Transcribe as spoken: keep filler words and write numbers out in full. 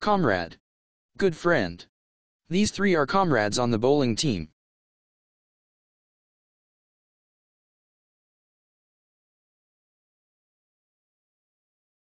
Comrade. Good friend. These three are comrades on the bowling team.